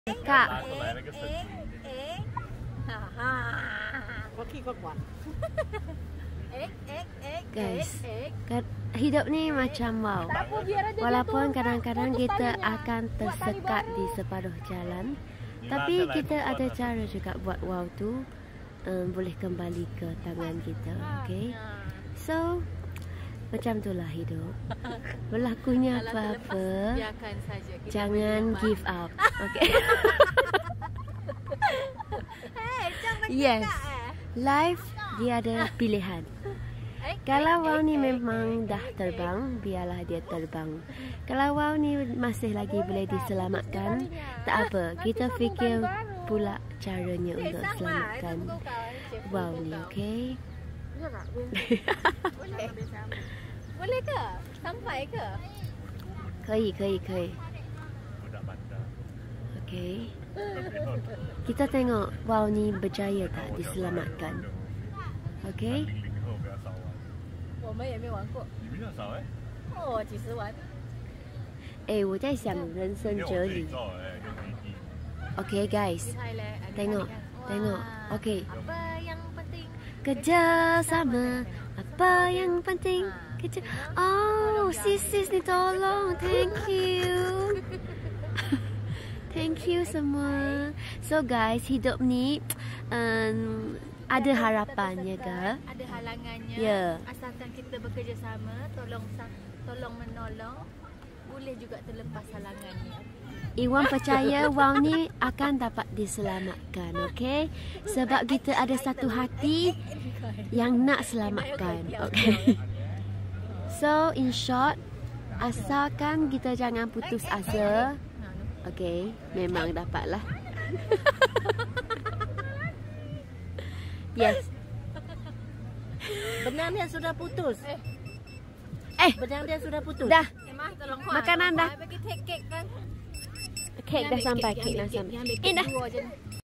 Kak. Guys, hidup ni macam wow. Walaupun kadang-kadang kita akan tersekat di separuh jalan, tapi kita ada cara juga buat wow tu boleh kembali ke tangan kita. Okay, so macam itulah hidup. Berlakunya apa-apa, jangan give up. Okay. Yes, life dia ada pilihan. Kalau wow ni memang dah terbang, biarlah dia terbang. Kalau wow ni masih lagi boleh diselamatkan, tak apa, kita fikir pula caranya untuk selamatkan wow ni, okay? Boleh ke? Sampai ke? 可以. Okay. Kita tengok wow ni berjaya tak diselamatkan. Okay? 我们也没玩过。 你比较少哎。 哦，几十玩。 我在想人生哲理。Okay guys, tengok. Okay. Apa yang penting? Kerjasama. Apa yang penting? Oh, sis ni tolong. Thank you. Thank you semua. So guys, hidup ni ada harapannya ke? Ada halangannya. Ya. Asalkan kita bekerjasama, tolong menolong, boleh juga terlepas halangannya. Iwan percaya wow ni akan dapat diselamatkan, okay? Sebab kita ada satu hati yang nak selamatkan, okay? So in short, asalkan kita jangan putus asa, okay? Memang dapatlah. Yes. Benar dia sudah putus. Benar dia sudah putus. Dah. Tolong Makanan dah. Bagi kek kan. Kek dah sampai, kek dah sampai. Dah.